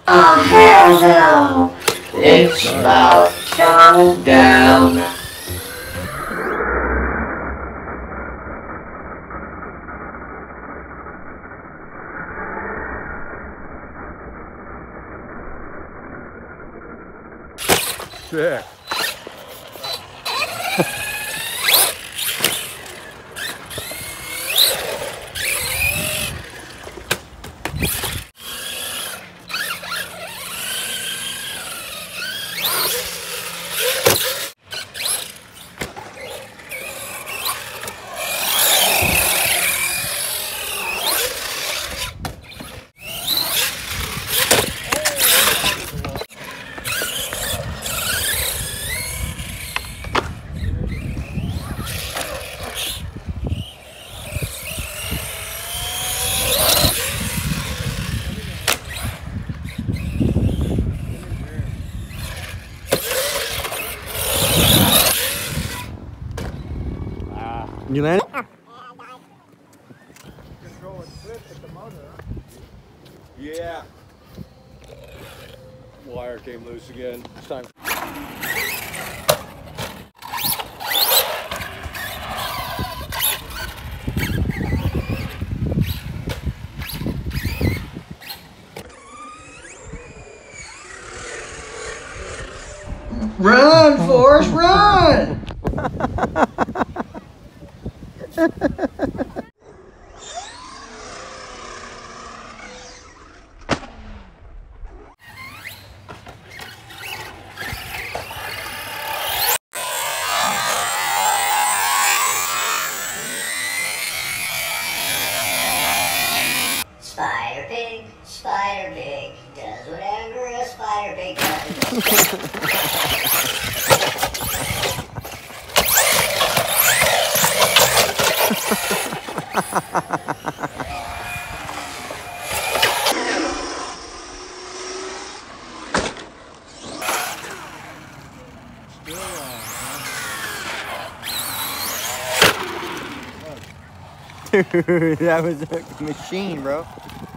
Oh, hell no! It's about time down. Sick. You landed? Control and flip at the motor, huh? Yeah. Wire came loose again. It's time. Run, Forrest, run! Spider Pig does whatever a Spider Pig does. Dude, that was a machine, bro.